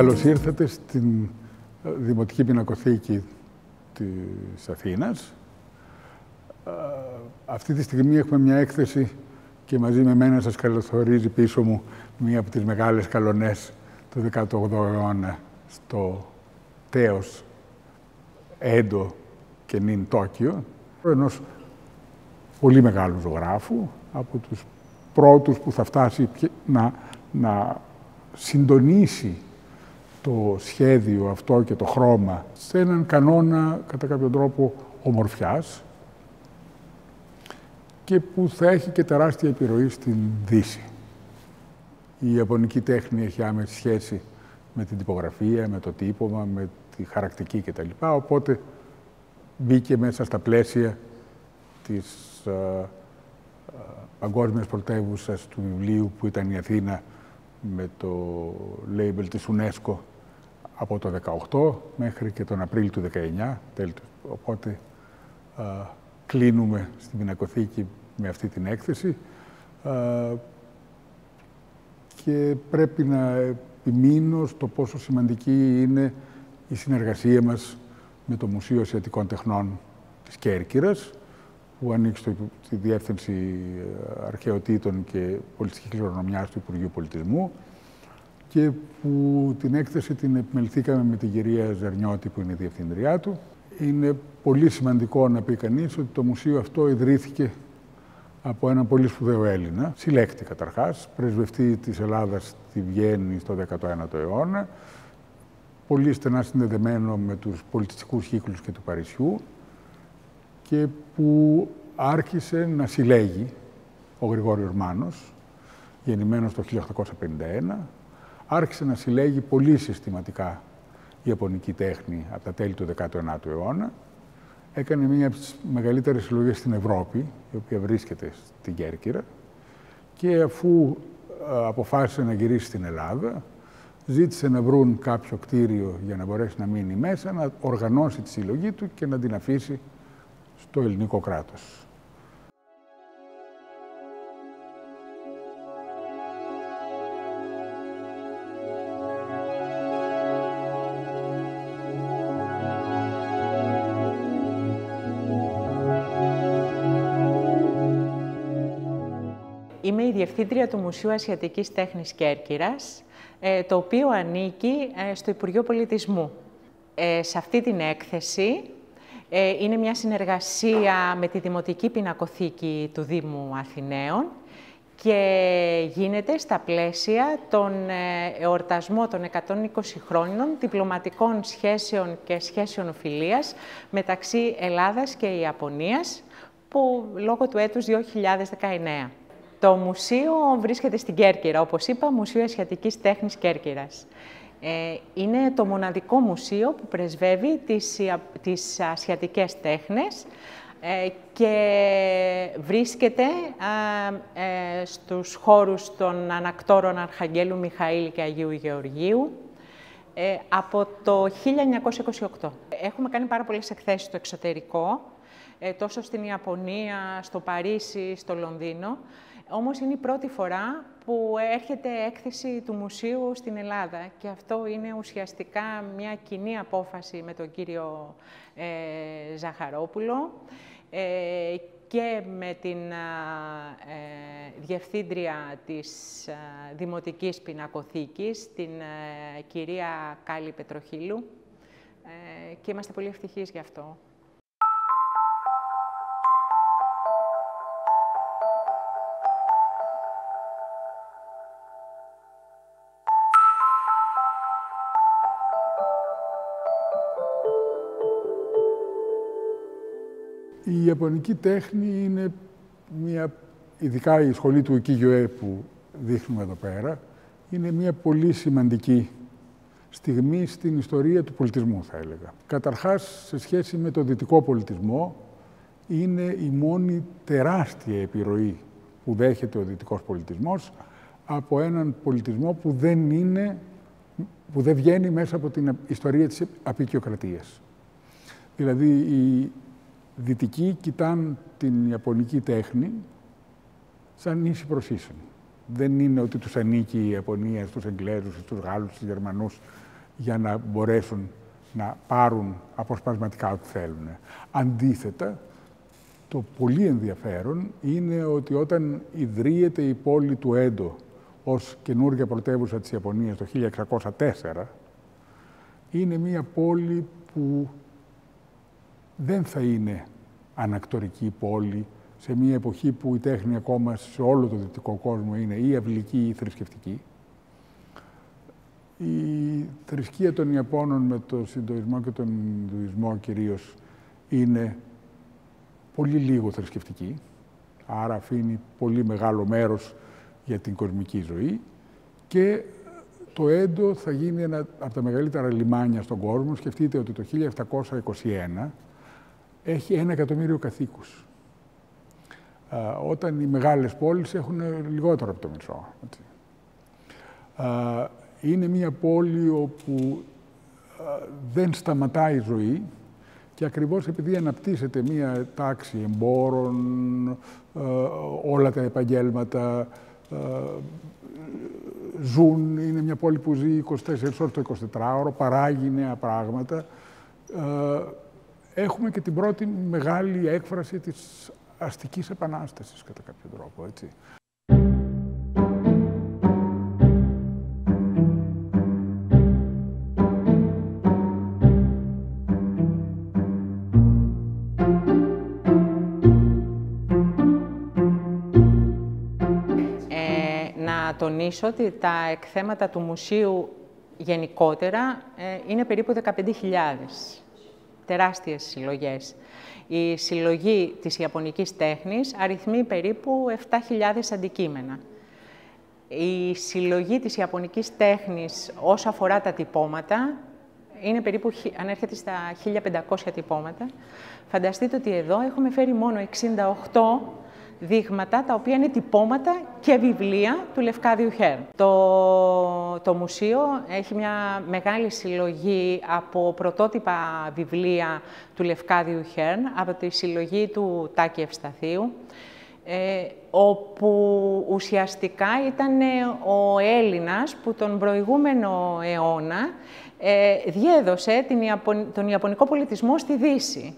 Καλώς ήρθατε στην Δημοτική Πινακοθήκη της Αθήνας. Αυτή τη στιγμή έχουμε μια έκθεση και μαζί με μένα σας καλωσορίζει πίσω μου μία από τις μεγάλες καλονές του 18ου αιώνα στο τέος Έντο και νυν Τόκιο, ενός πολύ μεγάλου ζωγράφου, από τους πρώτους που θα φτάσει να συντονίσει το σχέδιο αυτό και το χρώμα σε έναν κανόνα, κατά κάποιον τρόπο, ομορφιάς και που θα έχει και τεράστια επιρροή στην Δύση. Η ιαπωνική τέχνη έχει άμεση σχέση με την τυπογραφία, με το τύπομα, με τη χαρακτική κτλ. Οπότε μπήκε μέσα στα πλαίσια της παγκόσμιας πρωτεύουσας του βιβλίου που ήταν η Αθήνα με το label της UNESCO από το 18 μέχρι και τον Απρίλιο του 19. Οπότε κλείνουμε στην Πινακοθήκη με αυτή την έκθεση και πρέπει να επιμείνω στο πόσο σημαντική είναι η συνεργασία μας με το Μουσείο Ασιατικών Τεχνών της Κέρκυρας, που ανήκει στη Διεύθυνση Αρχαιοτήτων και Πολιτιστικής Κληρονομιάς του Υπουργείου Πολιτισμού και που την έκθεση την επιμεληθήκαμε με την κυρία Ζερνιώτη, που είναι η διευθύντριά του. Είναι πολύ σημαντικό να πει κανείς ότι το μουσείο αυτό ιδρύθηκε από έναν πολύ σπουδαίο Έλληνα, συλλέκτη καταρχάς, πρεσβευτή της Ελλάδας στη Βιέννη στο 19ο αιώνα, πολύ στενά συνδεδεμένο με τους πολιτιστικούς κύκλους και του Παρισιού και που άρχισε να συλλέγει, ο Γρηγόριος Μάνος, γεννημένος το 1851, άρχισε να συλλέγει πολύ συστηματικά ιαπωνική τέχνη από τα τέλη του 19ου αιώνα. Έκανε μία από τις μεγαλύτερες συλλογές στην Ευρώπη, η οποία βρίσκεται στην Κέρκυρα, και αφού αποφάσισε να γυρίσει στην Ελλάδα, ζήτησε να βρουν κάποιο κτίριο για να μπορέσει να μείνει μέσα, να οργανώσει τη συλλογή του και να την αφήσει στο ελληνικό κράτος. Είμαι η Διευθύντρια του Μουσείου Ασιατικής Τέχνης Κέρκυρας, το οποίο ανήκει στο Υπουργείο Πολιτισμού. Σε αυτή την έκθεση είναι μια συνεργασία με τη Δημοτική Πινακοθήκη του Δήμου Αθηναίων και γίνεται στα πλαίσια των εορτασμών των 120 χρόνων διπλωματικών σχέσεων και σχέσεων φιλίας μεταξύ Ελλάδας και Ιαπωνίας, που λόγω του έτους 2019. Το μουσείο βρίσκεται στην Κέρκυρα, όπως είπα, Μουσείο Ασιατικής Τέχνης Κέρκυρας. Είναι το μοναδικό μουσείο που πρεσβεύει τις ασιατικές τέχνες και βρίσκεται στους χώρους των ανακτόρων Αρχαγγέλου Μιχαήλ και Αγίου Γεωργίου από το 1928. Έχουμε κάνει πάρα πολλές εκθέσεις στο εξωτερικό, τόσο στην Ιαπωνία, στο Παρίσι, στο Λονδίνο. Όμως είναι η πρώτη φορά που έρχεται έκθεση του μουσείου στην Ελλάδα και αυτό είναι ουσιαστικά μια κοινή απόφαση με τον κύριο Ζαχαρόπουλο και με την διευθύντρια της Δημοτικής Πινακοθήκης, την κυρία Κάλλη Πετροχύλου, και είμαστε πολύ ευτυχείς γι' αυτό. Η ιαπωνική τέχνη είναι ειδικά η σχολή του Ουκίγιοέ που δείχνουμε εδώ πέρα, είναι μια πολύ σημαντική στιγμή στην ιστορία του πολιτισμού, θα έλεγα. Καταρχάς, σε σχέση με τον δυτικό πολιτισμό, είναι η μόνη τεράστια επιρροή που δέχεται ο δυτικός πολιτισμός από έναν πολιτισμό που δεν βγαίνει μέσα από την ιστορία της αποικιοκρατίας. Δηλαδή, οι δυτικοί κοιτάνε την ιαπωνική τέχνη σαν ίση προς ίσον. Δεν είναι ότι τους ανήκει η Ιαπωνία στους Εγγλέζους, στους Γάλλους, στους Γερμανούς. για να μπορέσουν να πάρουν αποσπασματικά ό,τι θέλουν. Αντίθετα, το πολύ ενδιαφέρον είναι ότι όταν ιδρύεται η πόλη του Έντο ως καινούργια πρωτεύουσα της Ιαπωνίας το 1604, είναι μια πόλη που δεν θα είναι ανακτορική πόλη σε μια εποχή που η τέχνη ακόμα σε όλο το δυτικό κόσμο είναι ή αυλική ή θρησκευτική. Η θρησκεία των Ιαπώνων με τον Σιντοϊσμό και τον Ινδουισμό κυρίως είναι πολύ λίγο θρησκευτική, άρα αφήνει πολύ μεγάλο μέρος για την κοσμική ζωή και το Έντο θα γίνει ένα από τα μεγαλύτερα λιμάνια στον κόσμο. Σκεφτείτε ότι το 1721 έχει 1 εκατομμύριο κατοίκους. Όταν οι μεγάλες πόλεις έχουν λιγότερο από το μισό. Είναι μια πόλη όπου δεν σταματάει η ζωή και ακριβώς επειδή αναπτύσσεται μια τάξη εμπόρων, όλα τα επαγγέλματα ζουν, είναι μια πόλη που ζει 24 ώρες το 24ωρο, παράγει νέα πράγματα. Έχουμε και την πρώτη μεγάλη έκφραση της αστικής επανάστασης, κατά κάποιο τρόπο, έτσι. Να τονίσω ότι τα εκθέματα του μουσείου γενικότερα είναι περίπου 15.000. Τεράστιες συλλογές. Η συλλογή της Ιαπωνικής τέχνης αριθμεί περίπου 7.000 αντικείμενα. Η συλλογή της Ιαπωνικής τέχνης όσο αφορά τα τυπώματα είναι περίπου, ανέρχεται στα 1.500 τυπώματα. Φανταστείτε ότι εδώ έχουμε φέρει μόνο 68 δείγματα, τα οποία είναι τυπώματα και βιβλία του Λευκάδιου Χέρν. Το μουσείο έχει μια μεγάλη συλλογή από πρωτότυπα βιβλία του Λευκάδιου Χέρν, από τη συλλογή του Τάκη Ευσταθίου, όπου ουσιαστικά ήταν ο Έλληνας που τον προηγούμενο αιώνα διέδωσε τον Ιαπωνικό πολιτισμό στη Δύση.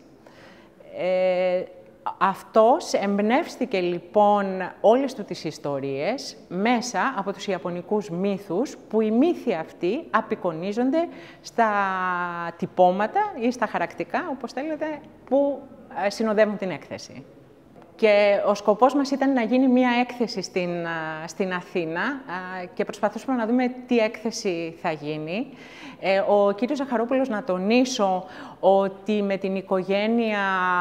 Αυτός εμπνεύστηκε λοιπόν όλες του τις ιστορίες μέσα από τους Ιαπωνικούς μύθους, που οι μύθοι αυτοί απεικονίζονται στα τυπώματα ή στα χαρακτικά, όπως θέλετε, που συνοδεύουν την έκθεση. Και ο σκοπός μας ήταν να γίνει μία έκθεση στην Αθήνα και προσπαθούσαμε να δούμε τι έκθεση θα γίνει. Ο κύριος Ζαχαρόπουλος, να τονίσω ότι με την οικογένεια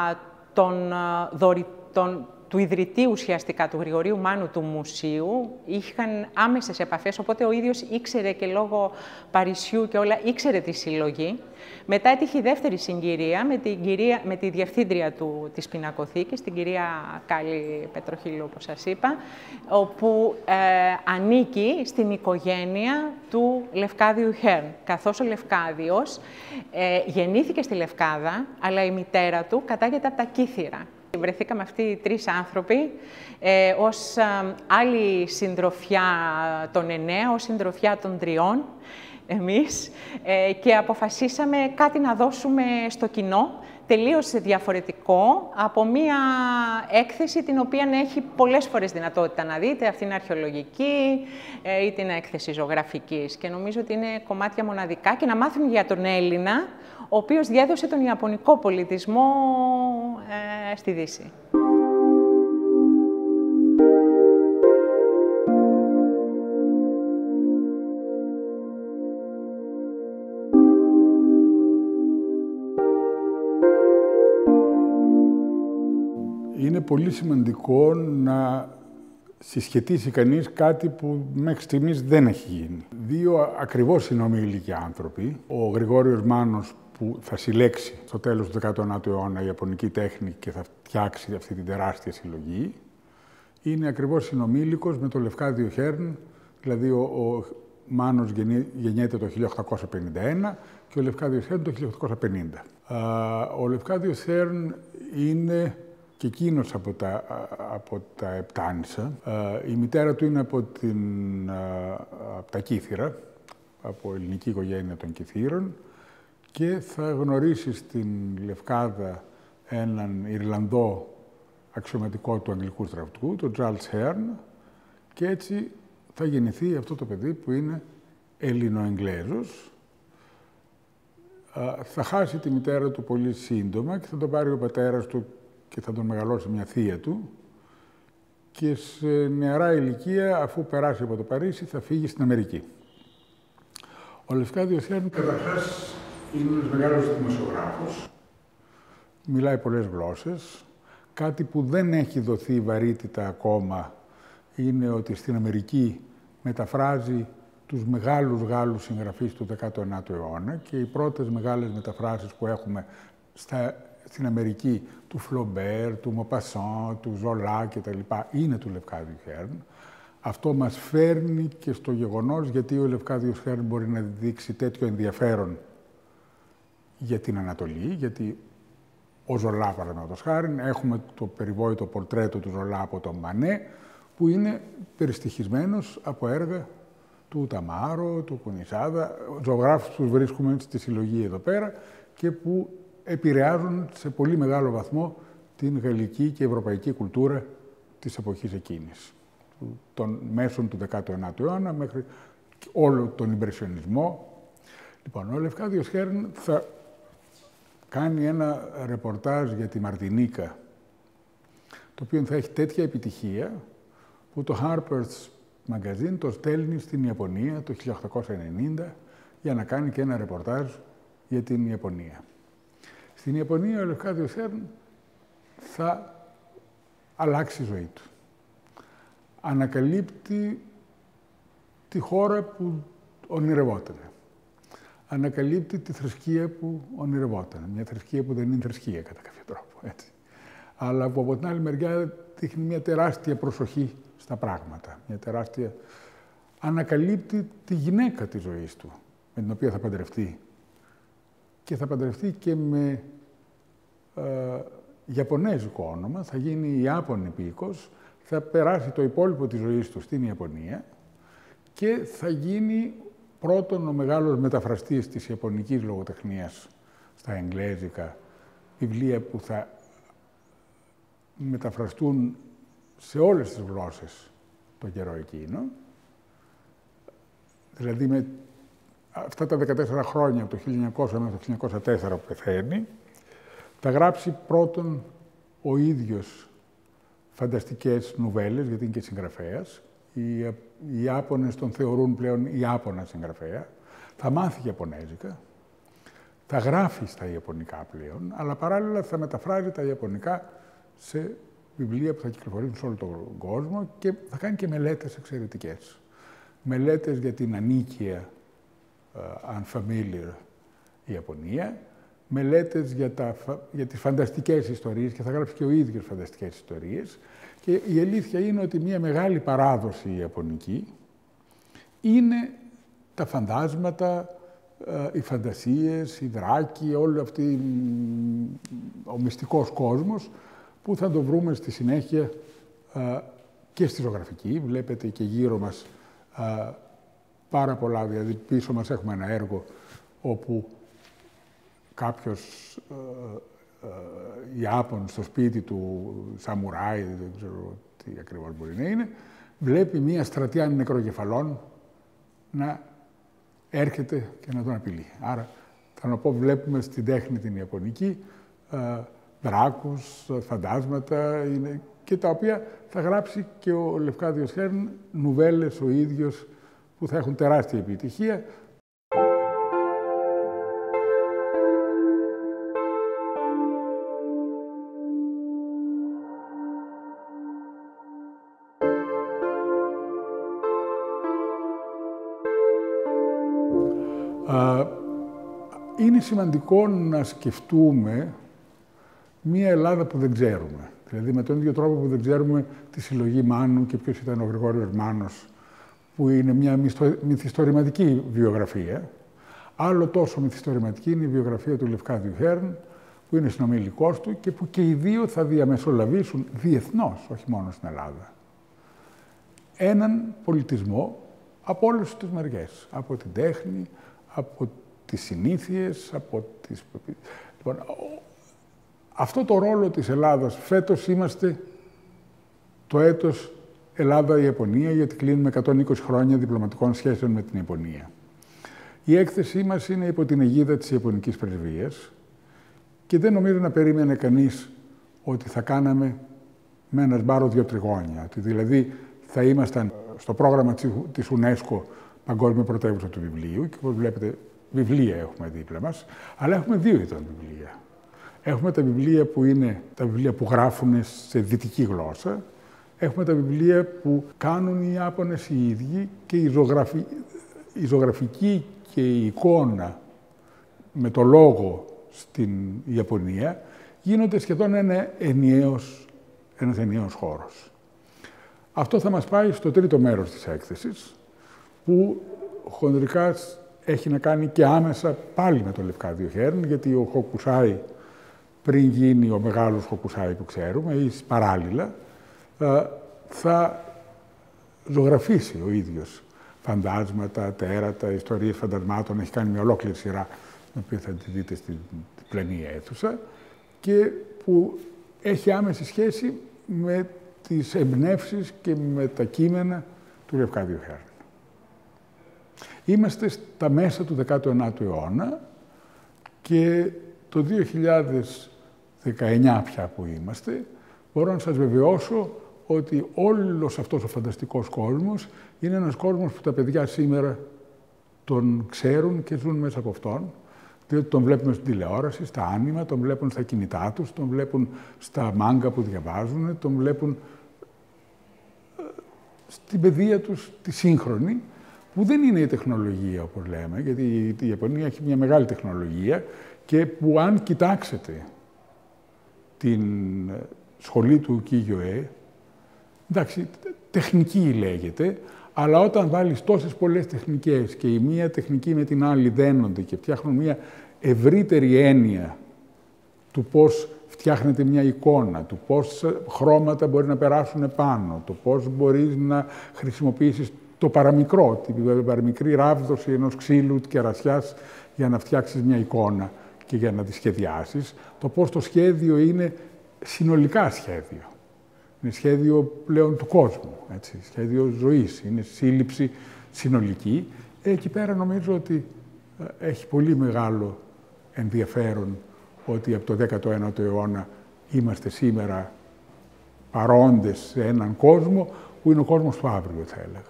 του ιδρυτή ουσιαστικά, του Γρηγορίου Μάνου του Μουσείου, είχαν άμεσες επαφές, οπότε ο ίδιος ήξερε και λόγω Παρισιού και όλα, ήξερε τη συλλογή. Μετά έτυχε η δεύτερη συγκυρία με τη διευθύντρια της πινακοθήκης, την κυρία Κάλλη Πετροχίλου, όπως σας είπα, όπου ανήκει στην οικογένεια του Λευκάδιου Χέρν, καθώς ο Λευκάδιος γεννήθηκε στη Λευκάδα, αλλά η μητέρα του κατάγεται από τα Κύθυρα. Βρεθήκαμε αυτοί οι τρεις άνθρωποι ως άλλη συντροφιά των 9, ως συντροφιά των 3 εμείς, και αποφασίσαμε κάτι να δώσουμε στο κοινό, τελείως διαφορετικό από μία έκθεση την οποία έχει πολλές φορές δυνατότητα να δείτε. Αυτή είναι αρχαιολογική ή την έκθεση ζωγραφικής. Και νομίζω ότι είναι κομμάτια μοναδικά και να μάθουμε για τον Έλληνα, ο οποίος διέδωσε τον Ιαπωνικό πολιτισμό στη Δύση. Είναι πολύ σημαντικό να συσχετίσει κανείς κάτι που μέχρι στιγμής δεν έχει γίνει. 2 ακριβώς συνομήλικοι άνθρωποι, ο Γρηγόριος Μάνος που θα συλλέξει στο τέλος του 19ου αιώνα η Ιαπωνική τέχνη και θα φτιάξει αυτή την τεράστια συλλογή, είναι ακριβώς συνομήλικος με τον Λευκάδιο Χέρν, δηλαδή ο Μάνος γεννιέται το 1851 και ο Λευκάδιος Χέρν το 1850. Ο Λευκάδιος Χέρν είναι και εκείνος από τα Επτάνησα. Η μητέρα του είναι από τα Κύθυρα, από ελληνική οικογένεια των Κιθήρων και θα γνωρίσει στην Λευκάδα έναν Ιρλανδό αξιωματικό του Αγγλικού στρατού, τον Charles Hearn, και έτσι θα γεννηθεί αυτό το παιδί που είναι Έλληνο-Εγγλέζος. Θα χάσει τη μητέρα του πολύ σύντομα και θα τον πάρει ο πατέρας του και θα τον μεγαλώσει μια θεία του. Και σε νεαρά ηλικία, αφού περάσει από το Παρίσι, θα φύγει στην Αμερική. Ο Λευκάδιος Hearn, καταρχάς, είναι ένας μεγάλος δημοσιογράφος. Μιλάει πολλές γλώσσες. Κάτι που δεν έχει δοθεί βαρύτητα ακόμα είναι ότι στην Αμερική μεταφράζει τους μεγάλους Γάλλους συγγραφείς του 19ου αιώνα και οι πρώτες μεγάλες μεταφράσεις που έχουμε στην Αμερική του Φλομπέρ, του Μοπασάν, του Ζολά κτλ. Είναι του Λευκάδιου Hearn. Αυτό μας φέρνει και στο γεγονός γιατί ο Λευκάδιος Hearn μπορεί να δείξει τέτοιο ενδιαφέρον για την Ανατολή, γιατί ο Ζολά, παραδείγματος χάριν, έχουμε το περιβόητο πορτρέτο του Ζολά από τον Μανέ, που είναι περιστοιχισμένος από έργα του Ταμάρο, του Κουνισάδα, ζωγράφους που τους βρίσκουμε στη συλλογή εδώ πέρα και που επηρεάζουν σε πολύ μεγάλο βαθμό την γαλλική και ευρωπαϊκή κουλτούρα της εποχής εκείνης, των μέσων του 19ου αιώνα μέχρι όλο τον Ιμπρεσιονισμό. Λοιπόν, ο Λευκάδιος Hearn θα κάνει ένα ρεπορτάζ για τη Μαρτινίκα, το οποίο θα έχει τέτοια επιτυχία που το Harper's Magazine το στέλνει στην Ιαπωνία το 1890 για να κάνει και ένα ρεπορτάζ για την Ιαπωνία. Στην Ιαπωνία ο Λευκάδιος Hearn θα αλλάξει η ζωή του. Ανακαλύπτει τη χώρα που ονειρευόταν. Ανακαλύπτει τη θρησκεία που ονειρευόταν. Μια θρησκεία που δεν είναι θρησκεία κατά κάποιο τρόπο, έτσι. Αλλά που από την άλλη μεριά δείχνει μια τεράστια προσοχή στα πράγματα. Μια τεράστια... Ανακαλύπτει τη γυναίκα της ζωής του, με την οποία θα παντρευτεί. Και θα παντρευτεί και με Ιαπωνέζικο όνομα, θα γίνει Ιάπωνη επίκος, θα περάσει το υπόλοιπο της ζωής του στην Ιαπωνία και θα γίνει πρώτον ο μεγάλος μεταφραστής της ιαπωνικής λογοτεχνίας στα εγγλέζικα, βιβλία που θα μεταφραστούν σε όλες τις γλώσσες το καιρό εκείνο. Δηλαδή με αυτά τα 14 χρόνια, από το 1900 μέχρι το 1904 που πεθαίνει, θα γράψει πρώτον ο ίδιος φανταστικές νουβέλες, γιατί είναι και συγγραφέας. Οι Ιάπωνες τον θεωρούν πλέον Ιάπωνα συγγραφέα. Θα μάθει Ιαπωνέζικα, θα γράφει στα Ιαπωνικά πλέον, αλλά παράλληλα θα μεταφράζει τα Ιαπωνικά σε βιβλία που θα κυκλοφορήσουν σε όλο τον κόσμο και θα κάνει και μελέτες εξαιρετικές. Μελέτες για την ανίκεια unfamiliar Ιαπωνία, μελέτες για τις φανταστικές ιστορίες και θα γράψει και ο ίδιος φανταστικές ιστορίες. Και η αλήθεια είναι ότι μια μεγάλη παράδοση ιαπωνική είναι τα φαντάσματα, οι φαντασίες, οι δράκοι, όλο αυτή ο μυστικός κόσμος που θα το βρούμε στη συνέχεια και στη ζωγραφική. Βλέπετε και γύρω μας πάρα πολλά, δηλαδή πίσω μας έχουμε ένα έργο όπου κάποιος Ιάπων στο σπίτι του, σαμουράι, δεν ξέρω τι ακριβώς μπορεί να είναι, βλέπει μία στρατιά νεκροκεφαλών να έρχεται και να τον απειλεί. Άρα, θα να πω, βλέπουμε στην τέχνη την ιαπωνική δράκους, φαντάσματα, και τα οποία θα γράψει και ο Λευκάδιος Hearn νουβέλες ο ίδιος που θα έχουν τεράστια επιτυχία. Είναι σημαντικό να σκεφτούμε μία Ελλάδα που δεν ξέρουμε. Δηλαδή με τον ίδιο τρόπο που δεν ξέρουμε τη συλλογή Μάνου και ποιος ήταν ο Γρηγόριος Μάνος, που είναι μια μυθιστορηματική βιογραφία. Άλλο τόσο μυθιστορηματική είναι η βιογραφία του Λευκάδιου Hearn, που είναι συνομιλικός του και που και οι δύο θα διαμεσολαβήσουν διεθνώς, όχι μόνο στην Ελλάδα, έναν πολιτισμό Από όλες τις μεριές. Από την τέχνη, από τις συνήθειες, από τις... Λοιπόν, αυτό το ρόλο της Ελλάδας, φέτος είμαστε το έτος Ελλάδα-Ιαπωνία, γιατί κλείνουμε 120 χρόνια διπλωματικών σχέσεων με την Ιαπωνία. Η έκθεσή μας είναι υπό την αιγίδα της Ιαπωνικής Πρεσβείας και δεν νομίζω να περίμενε κανείς ότι θα κάναμε με ένα σμπάρο 2 τριγώνια. Ότι δηλαδή θα ήμασταν στο πρόγραμμα της UNESCO Παγκόσμια Πρωτεύουσα του Βιβλίου και όπως βλέπετε βιβλία έχουμε δίπλα μας, αλλά έχουμε 2 είδων βιβλία. Έχουμε τα βιβλία που είναι τα βιβλία που γράφουν σε δυτική γλώσσα. Έχουμε τα βιβλία που κάνουν οι Ιάπωνες οι ίδιοι και η ζωγραφική και η εικόνα με το λόγο στην Ιαπωνία γίνονται σχεδόν ένας ενιαίος χώρος. Αυτό θα μας πάει στο τρίτο μέρος της έκθεσης, που χονδρικά έχει να κάνει και άμεσα πάλι με το Λευκάδιο Χέρν, γιατί ο Χοκουσάι, πριν γίνει ο μεγάλος Χοκουσάι που ξέρουμε, ή παράλληλα, θα ζωγραφίσει ο ίδιος φαντάσματα, τέρατα, ιστορίες φαντασμάτων. Έχει κάνει μια ολόκληρη σειρά, την οποία θα τη δείτε στην διπλανή αίθουσα, και που έχει άμεση σχέση με τις εμπνεύσεις και με τα κείμενα του Λευκάδιου Χέρν. Είμαστε στα μέσα του 19ου αιώνα και το 2019 πια που είμαστε, μπορώ να σας βεβαιώσω ότι όλος αυτός ο φανταστικός κόσμος είναι ένας κόσμος που τα παιδιά σήμερα τον ξέρουν και ζουν μέσα από αυτόν, διότι τον βλέπουμε στην τηλεόραση, στα άνιμα, τον βλέπουν στα κινητά τους, τον βλέπουν στα μάγκα που διαβάζουν, τον βλέπουν στην παιδεία τους τη σύγχρονη, που δεν είναι η τεχνολογία, όπως λέμε, γιατί η Ιαπωνία έχει μια μεγάλη τεχνολογία και που αν κοιτάξετε την σχολή του Ουκίγιοε, εντάξει, τεχνική λέγεται, αλλά όταν βάλεις τόσες πολλές τεχνικές και η μία τεχνική με την άλλη δένονται και φτιάχνουν μια ευρύτερη έννοια του πώς φτιάχνεται μια εικόνα, του πώς χρώματα μπορεί να περάσουν επάνω, το πώς μπορείς να χρησιμοποιήσεις το παραμικρό, την παραμικρή ράβδωση ενός ξύλου κερασιάς για να φτιάξεις μια εικόνα και για να τη σχεδιάσεις, το πώς το σχέδιο είναι συνολικά σχέδιο. Είναι σχέδιο πλέον του κόσμου, έτσι, σχέδιο ζωής, είναι σύλληψη συνολική. Εκεί πέρα νομίζω ότι έχει πολύ μεγάλο ενδιαφέρον ότι από το 19ο αιώνα είμαστε σήμερα παρόντες σε έναν κόσμο που είναι ο κόσμος του αύριο, θα έλεγα.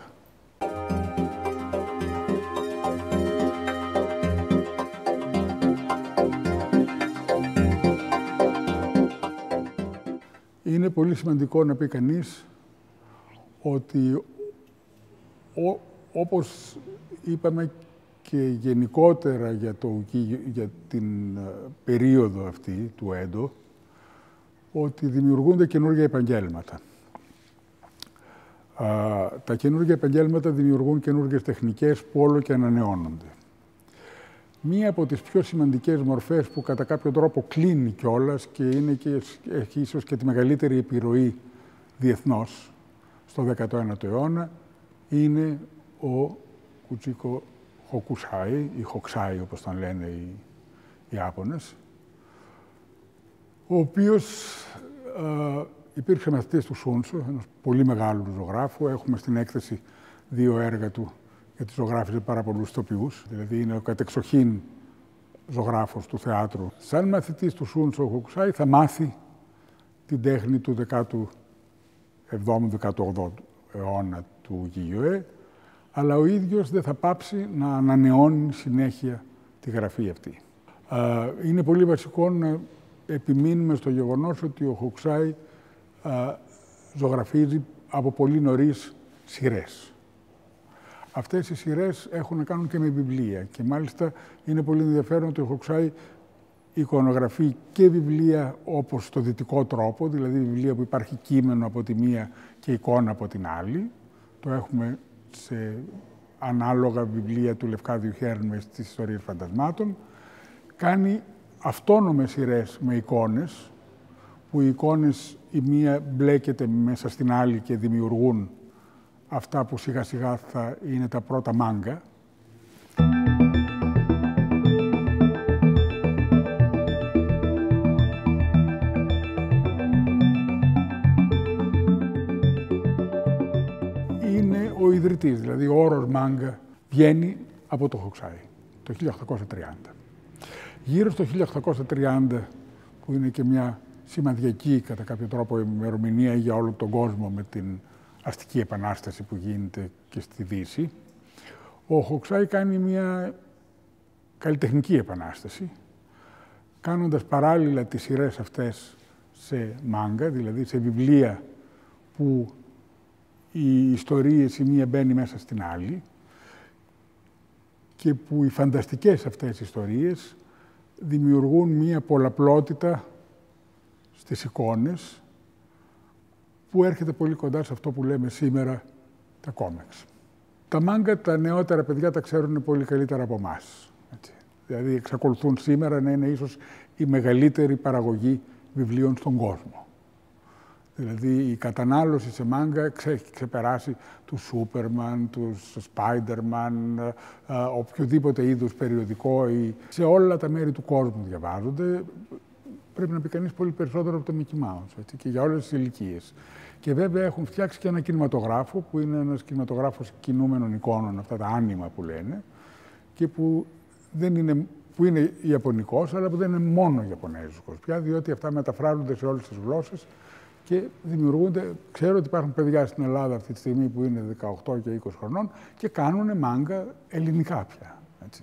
Είναι πολύ σημαντικό να πει κανείς ότι όπως είπαμε και γενικότερα για την περίοδο αυτή του Έντο, ότι δημιουργούνται καινούργια επαγγέλματα. Τα καινούργια επαγγέλματα δημιουργούν καινούργιες τεχνικές που όλο και ανανεώνονται. Μία από τις πιο σημαντικές μορφές που κατά κάποιο τρόπο κλείνει κιόλας και έχει ίσως και τη μεγαλύτερη επιρροή διεθνώς στο 19ο αιώνα είναι ο Κουτσίκο Χοκουσάι, ή Χοξάι όπως τον λένε οι Ιάπωνες, ο οποίος υπήρξε μαθητής του Σούντσου, ένας πολύ μεγάλου ζωγράφου. Έχουμε στην έκθεση 2 έργα του, γιατί ζωγράφιζε πάρα πολλούς ηθοποιούς, δηλαδή είναι ο κατεξοχήν ζωγράφος του θεάτρου. Σαν μαθητής του Σούντσου ο Χοκουσάι θα μάθει την τέχνη του 17ου-18ου αιώνα του Ουκίγιοε, αλλά ο ίδιος δεν θα πάψει να ανανεώνει συνέχεια τη γραφή αυτή. Είναι πολύ βασικό να επιμείνουμε στο γεγονός ότι ο Χοκουσάι ζωγραφίζει από πολύ νωρίς σειρές. Αυτές οι σειρές έχουν να κάνουν και με βιβλία και μάλιστα είναι πολύ ενδιαφέρον ότι ο Χοκουσάι εικονογραφεί και βιβλία όπως στο δυτικό τρόπο, δηλαδή βιβλία που υπάρχει κείμενο από τη μία και εικόνα από την άλλη. Το έχουμε σε ανάλογα βιβλία του Λευκάδιου Χέρν στις ιστορίες φαντασμάτων. Κάνει αυτόνομες σειρές με εικόνες, που οι εικόνες η μία μπλέκεται μέσα στην άλλη και δημιουργούν αυτά που σιγά σιγά θα είναι τα πρώτα μάγκα. Είναι ο ιδρυτής, δηλαδή ο όρος μάγκα βγαίνει από το Hokusai, το 1830. Γύρω στο 1830, που είναι και μια σημαδιακή κατά κάποιο τρόπο ημερομηνία για όλο τον κόσμο με την αστική επανάσταση που γίνεται και στη Δύση, ο Hokusai κάνει μια καλλιτεχνική επανάσταση, κάνοντας παράλληλα τις σειρές αυτές σε μάγκα, δηλαδή σε βιβλία που οι ιστορίες η μία μπαίνει μέσα στην άλλη και που οι φανταστικές αυτές ιστορίες δημιουργούν μία πολλαπλότητα στις εικόνες που έρχεται πολύ κοντά σε αυτό που λέμε σήμερα τα κόμιξ. Τα μάγκα τα νεότερα παιδιά τα ξέρουν πολύ καλύτερα από εμάς. Δηλαδή εξακολουθούν σήμερα να είναι ίσως η μεγαλύτερη παραγωγή βιβλίων στον κόσμο. Δηλαδή η κατανάλωση σε μάγκα έχει ξεπεράσει του Σούπερμαν, του Σπάιντερμαν, οποιοδήποτε είδους περιοδικό ή σε όλα τα μέρη του κόσμου διαβάζονται. Πρέπει να πει κανείς πολύ περισσότερο από το Mickey Mouse, έτσι, και για όλες τις ηλικίες. Και βέβαια έχουν φτιάξει και ένα κινηματογράφο που είναι ένας κινηματογράφος κινούμενων εικόνων, αυτά τα άνιμα που λένε, και που είναι ιαπωνικός, αλλά που δεν είναι μόνο ιαπωνέζικος πια, διότι αυτά μεταφράζονται σε όλες τις γλώσσες και δημιουργούνται. Ξέρω ότι υπάρχουν παιδιά στην Ελλάδα αυτή τη στιγμή που είναι 18 και 20 χρονών και κάνουν μάγκα ελληνικά πια. Έτσι.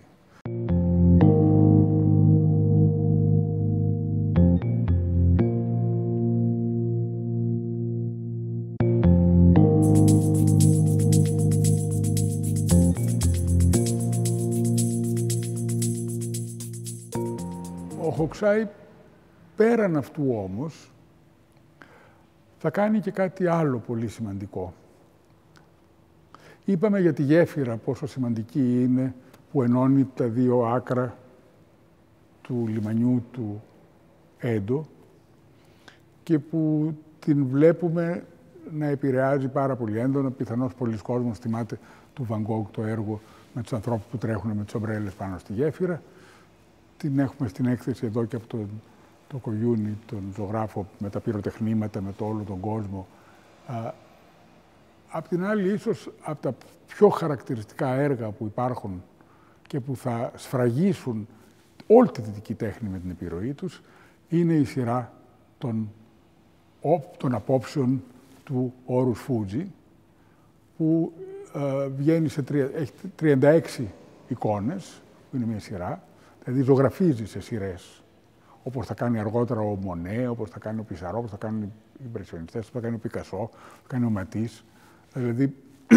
Ο Hokusai πέραν αυτού όμως θα κάνει και κάτι άλλο πολύ σημαντικό. Είπαμε για τη γέφυρα πόσο σημαντική είναι που ενώνει τα δύο άκρα του λιμανιού του Έντο και που την βλέπουμε να επηρεάζει πάρα πολύ έντονα. Πιθανώς πολλοί κόσμος θυμάται του Van Gogh το έργο με τους ανθρώπους που τρέχουν με τις ομπρέλες πάνω στη γέφυρα. Την έχουμε στην έκθεση εδώ και από το Κογιούνι, τον ζωγράφο με τα πυροτεχνήματα, με το όλο τον κόσμο. Απ' την άλλη, ίσως από τα πιο χαρακτηριστικά έργα που υπάρχουν και που θα σφραγίσουν όλη τη δυτική τέχνη με την επιρροή τους, είναι η σειρά των απόψεων του όρους Φούτζι, που βγαίνει έχει 36 εικόνες, που είναι μια σειρά, δηλαδή ζωγραφίζει σε σειρές, όπως θα κάνει αργότερα ο Μονέ, όπως θα κάνει ο Πισαρό, όπως θα κάνουν οι Ιμπρεσιονιστές, όπως θα κάνει ο Πικασό, θα κάνει ο Ματής. Δηλαδή,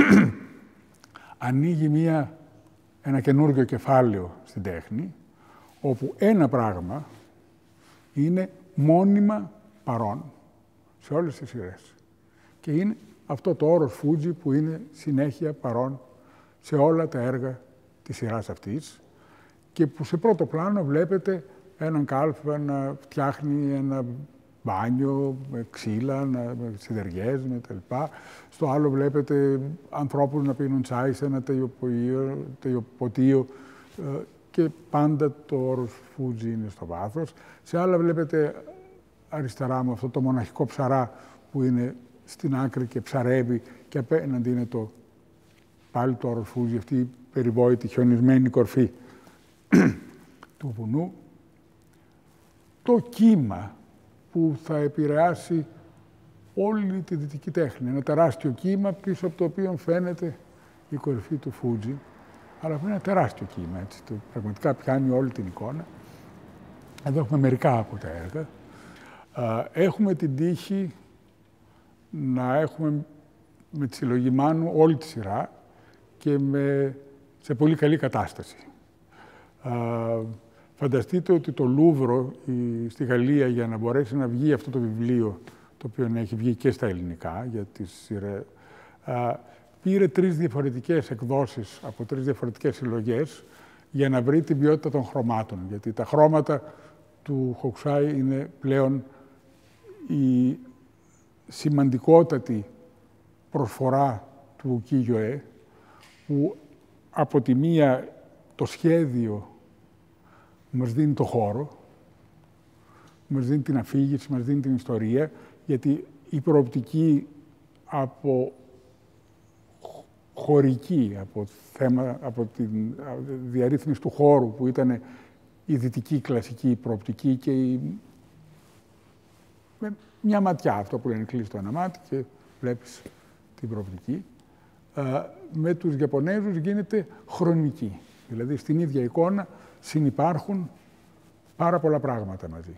ανοίγει ένα καινούργιο κεφάλαιο στην τέχνη, όπου ένα πράγμα είναι μόνιμα παρόν σε όλες τις σειρές. Και είναι αυτό το όρος Φούτζι που είναι συνέχεια παρόν σε όλα τα έργα της σειράς αυτής και που σε πρώτο πλάνο βλέπετε έναν κάλφα να φτιάχνει ένα μπάνιο με ξύλα, με σιδεριές, με τα λοιπά. Στο άλλο βλέπετε ανθρώπους να πίνουν τσάι σε ένα τελειοποτείο και πάντα το όρος Φούτζι είναι στο βάθος. Σε άλλα βλέπετε αριστερά μου αυτό το μοναχικό ψαρά που είναι στην άκρη και ψαρεύει και απέναντι είναι πάλι το όρος Φούτζι, αυτή η περιβόητη χιονισμένη κορφή του βουνού. Το κύμα που θα επηρεάσει όλη τη δυτική τέχνη. Ένα τεράστιο κύμα πίσω από το οποίο φαίνεται η κορυφή του Φούτζι, αλλά που είναι ένα τεράστιο κύμα, έτσι, το πραγματικά πιάνει όλη την εικόνα. Εδώ έχουμε μερικά από τα έργα. Έχουμε την τύχη να έχουμε με τη συλλογή Μάνου όλη τη σειρά και σε πολύ καλή κατάσταση. Φανταστείτε ότι το Λούβρο στη Γαλλία, για να μπορέσει να βγει αυτό το βιβλίο, το οποίο έχει βγει και στα ελληνικά, για τις σειρές, πήρε 3 διαφορετικές εκδόσεις από 3 διαφορετικές συλλογές για να βρει την ποιότητα των χρωμάτων. Γιατί τα χρώματα του Hokusai είναι πλέον η σημαντικότατη προσφορά του Ukiyo-e, που από τη μία το σχέδιο μας δίνει το χώρο, μας δίνει την αφήγηση, μας δίνει την ιστορία, γιατί η προοπτική από χωρική, από τη διαρρύθμιση του χώρου, που ήταν η δυτική κλασική προοπτική και με μια ματιά, αυτό που είναι κλείσει το ένα μάτι και βλέπεις την προοπτική, με τους Ιαπωνέζους γίνεται χρονική. Δηλαδή, στην ίδια εικόνα συνυπάρχουν πάρα πολλά πράγματα μαζί.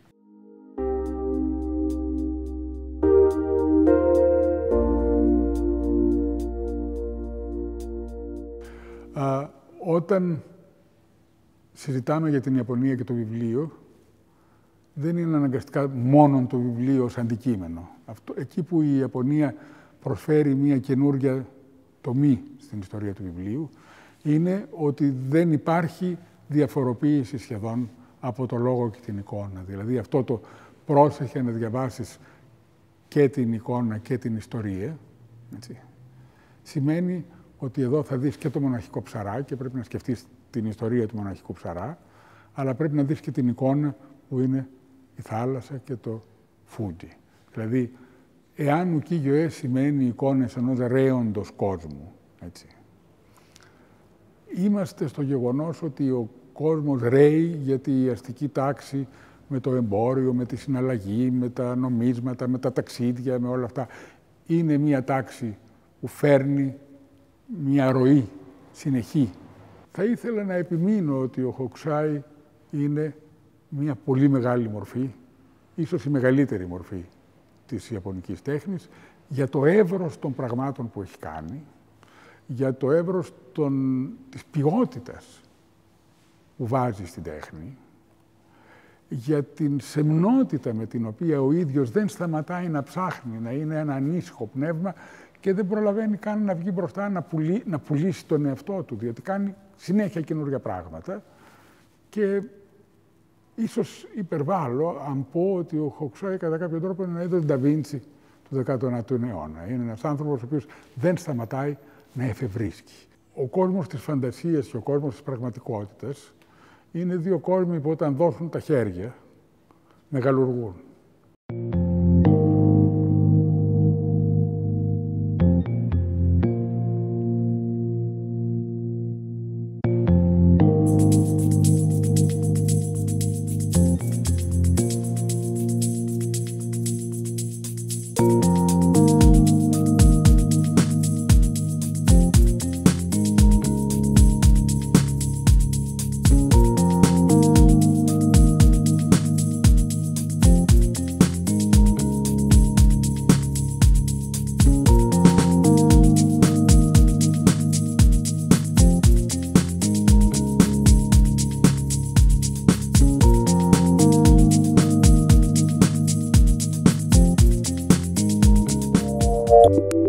Όταν συζητάμε για την Ιαπωνία και το βιβλίο, δεν είναι αναγκαστικά μόνο το βιβλίο ως αντικείμενο. Εκεί που η Ιαπωνία προσφέρει μια καινούργια τομή στην ιστορία του βιβλίου, είναι ότι δεν υπάρχει διαφοροποίηση σχεδόν από το λόγο και την εικόνα. Δηλαδή αυτό το πρόσεχε να διαβάσεις και την εικόνα και την ιστορία, έτσι, σημαίνει ότι εδώ θα δεις και το μοναχικό ψαρά και πρέπει να σκεφτείς την ιστορία του μοναχικού ψαρά, αλλά πρέπει να δεις και την εικόνα που είναι η θάλασσα και το Φούτζι. Δηλαδή, εάν Ukiyo-e σημαίνει εικόνες ενός ρέοντος κόσμου, έτσι, είμαστε στο γεγονός ότι ο κόσμος ρέει γιατί η αστική τάξη με το εμπόριο, με τη συναλλαγή, με τα νομίσματα, με τα ταξίδια, με όλα αυτά, είναι μια τάξη που φέρνει μια ροή συνεχή. Θα ήθελα να επιμείνω ότι ο Hokusai είναι μια πολύ μεγάλη μορφή, ίσως η μεγαλύτερη μορφή της ιαπωνικής τέχνης, για το εύρος των πραγμάτων που έχει κάνει, για το εύρος της ποιότητας που βάζει στην τέχνη, για την σεμνότητα με την οποία ο ίδιος δεν σταματάει να ψάχνει, να είναι ένα ανήσυχο πνεύμα και δεν προλαβαίνει καν να βγει μπροστά να πουλήσει τον εαυτό του, διότι κάνει συνέχεια καινούργια πράγματα. Και ίσως υπερβάλλω αν πω ότι ο Hokusai κατά κάποιο τρόπο είναι ένα είδος Νταβίντσι του 19ου αιώνα. Είναι ένας άνθρωπος ο οποίος δεν σταματάει να εφευρίσκει. Ο κόσμος της φαντασίας και ο κόσμος της πραγματικότητας είναι δύο κόσμοι που όταν δώσουν τα χέρια μεγαλουργούν. you